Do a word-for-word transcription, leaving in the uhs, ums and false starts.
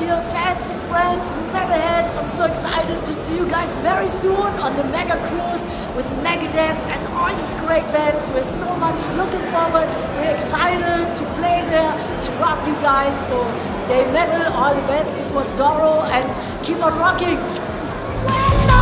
dear fans and friends, metalheads. I'm so excited to see you guys very soon on the Mega Cruise with Megadeth and all these great bands. We're so much looking forward. We're excited to play there, to rock you guys. So stay metal, all the best. This was Doro and keep on rocking.